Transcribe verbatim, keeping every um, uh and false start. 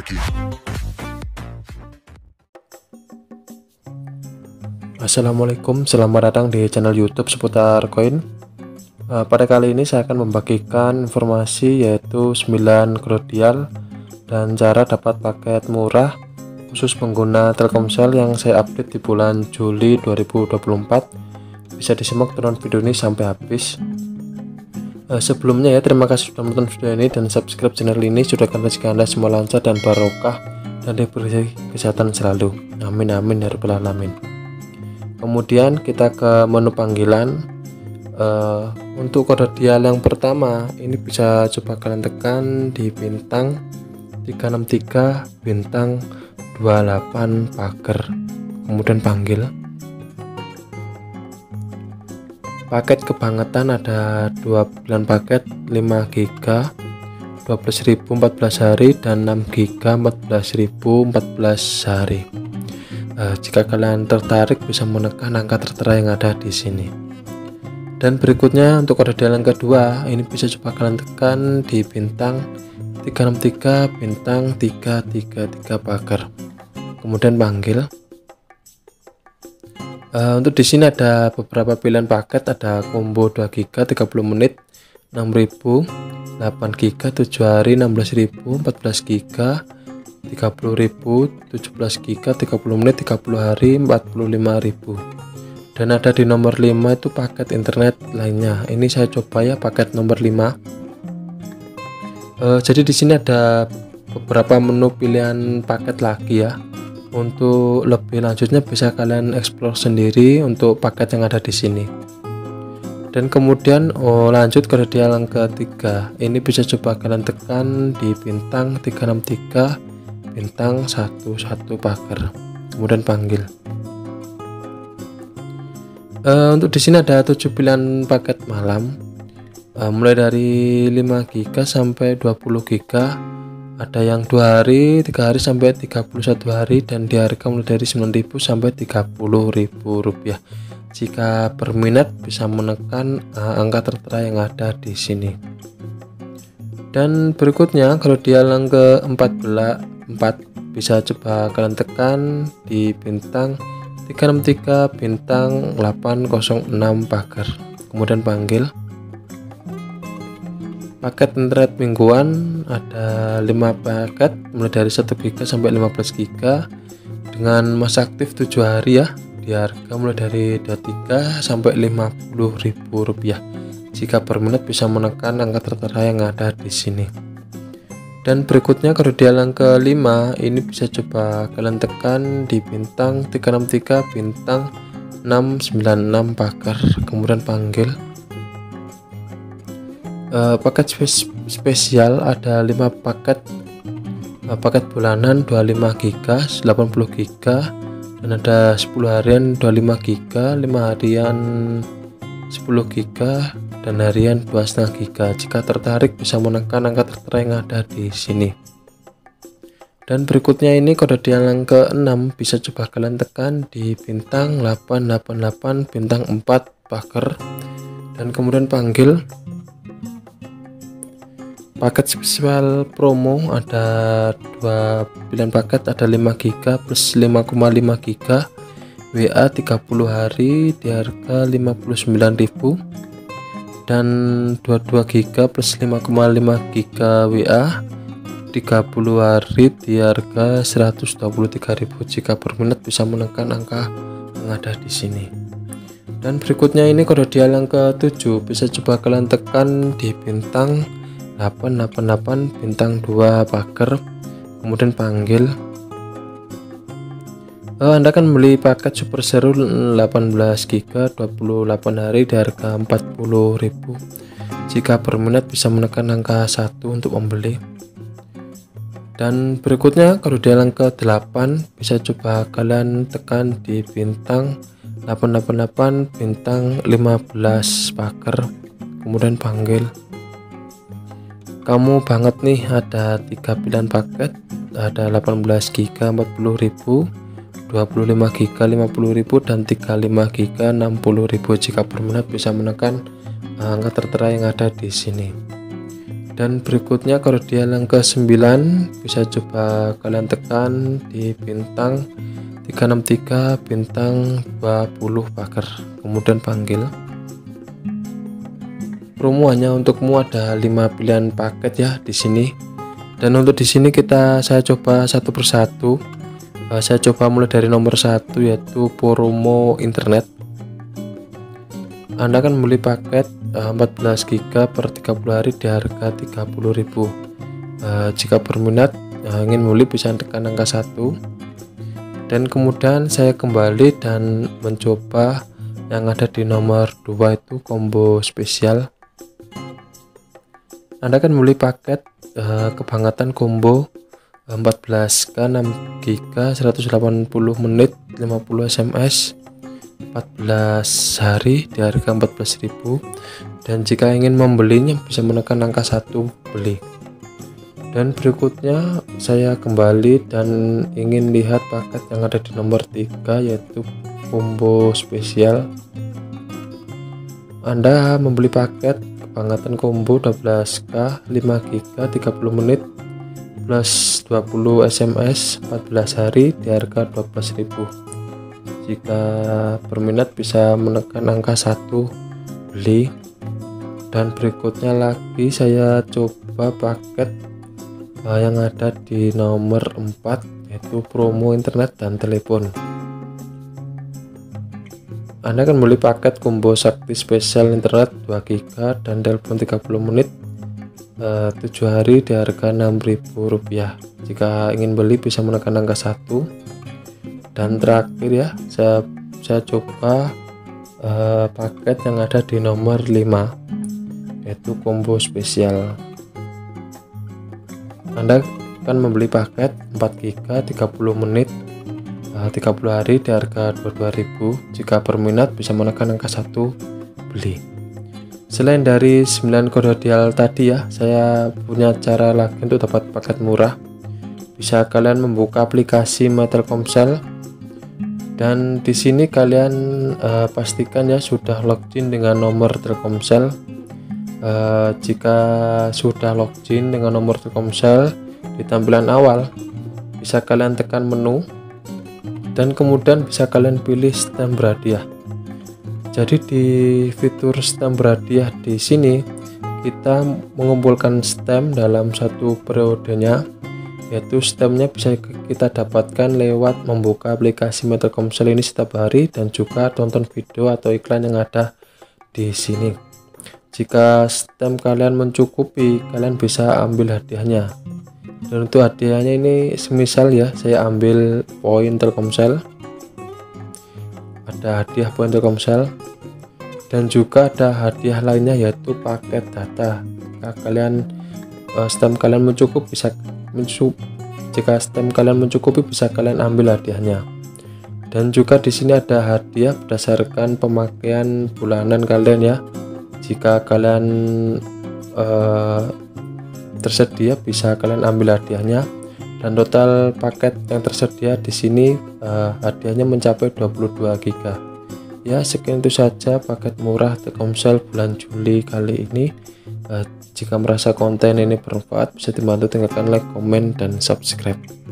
lagi. Assalamualaikum, selamat datang di channel YouTube seputar koin. Uh, pada kali ini saya akan membagikan informasi yaitu sembilan krodial dan cara dapat paket murah khusus pengguna Telkomsel yang saya update di bulan Juli dua ribu dua puluh empat. Bisa disimak tonton video ini sampai habis. Uh, sebelumnya ya, terima kasih sudah menonton video ini dan subscribe channel ini. Sudahkan rezeki Anda semua lancar dan barokah dan diberi kesehatan selalu. Amin amin ya rabbal alamin. Kemudian kita ke menu panggilan. Uh, untuk kode dial yang pertama ini bisa coba kalian tekan di bintang tiga enam tiga bintang dua delapan pagar, kemudian panggil. Paket kebangetan ada dua pilihan paket, lima giga dua belas ribu empat belas hari dan enam giga empat belas ribu empat belas hari. Uh, jika kalian tertarik bisa menekan angka tertera yang ada di sini. Dan berikutnya untuk kode dial yang kedua ini bisa coba kalian tekan di bintang tiga enam tiga bintang tiga tiga tiga pagar, kemudian panggil. Uh, untuk di sini ada beberapa pilihan paket, ada combo dua giga tiga puluh menit enam ribu, delapan giga tujuh hari enam belas ribu, empat belas giga tiga puluh ribu, tujuh belas giga tiga puluh menit tiga puluh hari empat puluh lima ribu. Dan ada di nomor lima itu paket internet lainnya. Ini saya coba ya paket nomor lima. E, jadi di sini ada beberapa menu pilihan paket lagi ya. Untuk lebih lanjutnya bisa kalian explore sendiri untuk paket yang ada di sini. Dan kemudian oh, lanjut ke dial yang ketiga. Ini bisa coba kalian tekan di bintang tiga enam tiga bintang satu satu pagar, kemudian panggil. Uh, untuk di sini ada tujuh pilihan paket malam, uh, mulai dari lima giga sampai dua puluh giga. Ada yang dua hari, tiga hari sampai tiga puluh satu hari dan di harga mulai dari sembilan ribu sampai tiga puluh ribu rupiah. Jika berminat bisa menekan uh, angka tertera yang ada di sini. Dan berikutnya kalau dial yang ke empat belas empat bisa coba kalian tekan di bintang tiga enam tiga bintang delapan nol enam pagar, kemudian panggil. Paket internet mingguan ada lima paket mulai dari satu giga sampai lima belas giga dengan masa aktif tujuh hari ya, di harga mulai dari dua puluh tiga sampai lima puluh ribu rupiah. Jika berminat bisa menekan angka tertera yang ada di sini. Dan berikutnya kode dial yang kelima ini bisa coba kalian tekan di bintang tiga enam tiga bintang enam sembilan enam pagar, kemudian panggil. Uh, paket spes spesial ada lima paket, uh, paket bulanan dua puluh lima giga delapan puluh giga dan ada sepuluh harian dua puluh lima giga, lima harian sepuluh giga dan harian dua koma lima giga. Jika tertarik bisa menekan angka tertera yang ada di sini. Dan berikutnya ini kode dial yang keenam bisa coba kalian tekan di bintang delapan delapan delapan bintang empat pagar dan kemudian panggil. Paket spesial promo ada dua pilihan paket, ada lima giga plus lima koma lima giga W A tiga puluh hari di harga lima puluh sembilan ribu dan dua puluh dua giga plus lima koma lima giga W A tiga puluh hari di harga seratus dua puluh tiga ribu. Jika berminat bisa menekan angka yang ada di sini. Dan berikutnya ini kode dial yang ketujuh bisa coba kalian tekan di bintang delapan delapan delapan bintang dua pagar, kemudian panggil. Oh, Anda kan beli paket super seru delapan belas giga dua puluh delapan hari di harga empat puluh ribu. Jika berminat bisa menekan angka satu untuk membeli. Dan berikutnya kode dial yang ke delapan bisa coba kalian tekan di bintang delapan delapan delapan bintang lima belas pagar, kemudian panggil. Kamu banget nih, ada tiga pilihan paket, ada delapan belas giga empat puluh ribu, dua puluh lima giga lima puluh ribu dan tiga puluh lima giga enam puluh ribu. Jika berminat bisa menekan angka tertera yang ada di sini. Dan berikutnya kordial yang ke sembilan bisa coba kalian tekan di bintang tiga enam tiga bintang dua puluh pagar, kemudian panggil. Promo hanya untukmu, ada lima pilihan paket ya di sini. Dan untuk di sini kita saya coba satu persatu. Uh, saya coba mulai dari nomor satu, yaitu promo internet. Anda akan membeli paket uh, empat belas giga per tiga puluh hari di harga tiga puluh ribu. Uh, jika berminat uh, ingin membeli bisa tekan angka satu. Dan kemudian saya kembali dan mencoba yang ada di nomor dua, itu combo spesial. Anda akan membeli paket uh, kebangatan combo empat belas K enam giga seratus delapan puluh menit lima puluh S M S empat belas hari di harga empat belas ribu. Dan jika ingin membelinya bisa menekan angka satu beli. Dan berikutnya saya kembali dan ingin lihat paket yang ada di nomor tiga, yaitu combo spesial. Anda membeli paket kebangatan combo dua belas K lima giga tiga puluh menit plus dua puluh S M S empat belas hari di harga dua belas ribu. Jika berminat bisa menekan angka satu beli. Dan berikutnya lagi saya coba paket uh, yang ada di nomor empat, yaitu promo internet dan telepon. Anda akan beli paket combo sakti spesial internet dua giga dan telepon tiga puluh menit uh, tujuh hari di harga enam ribu rupiah. Jika ingin beli bisa menekan angka satu. Dan terakhir ya, saya, saya coba uh, paket yang ada di nomor lima, yaitu combo spesial. Anda akan membeli paket empat giga tiga puluh menit tiga puluh hari di harga dua puluh dua ribu. Jika berminat bisa menekan angka satu beli. Selain dari sembilan kordial tadi ya, saya punya cara lagi untuk dapat paket murah. Bisa kalian membuka aplikasi My Telkomsel, dan di sini kalian uh, pastikan ya sudah login dengan nomor Telkomsel. Uh, jika sudah login dengan nomor Telkomsel, di tampilan awal bisa kalian tekan menu dan kemudian bisa kalian pilih stem berhadiah. Jadi di fitur stem berhadiah di sini kita mengumpulkan stem dalam satu periodenya, yaitu stemnya bisa kita dapatkan lewat membuka aplikasi My Telkomsel ini setiap hari dan juga tonton video atau iklan yang ada di sini. Jika stem kalian mencukupi, kalian bisa ambil hadiahnya. Dan untuk hadiahnya ini semisal ya, saya ambil poin Telkomsel, ada hadiah poin Telkomsel, dan juga ada hadiah lainnya yaitu paket data. Jika kalian uh, stem kalian mencukup bisa mencukup, jika stem kalian mencukupi bisa kalian ambil hadiahnya. Dan juga di sini ada hadiah berdasarkan pemakaian bulanan kalian ya. Jika kalian uh, tersedia bisa kalian ambil hadiahnya, dan total paket yang tersedia di sini uh, hadiahnya mencapai dua puluh dua giga. Ya, sekian itu saja paket murah Telkomsel bulan Juli kali ini. Uh, jika merasa konten ini bermanfaat bisa dibantu tinggalkan like, komen, dan subscribe.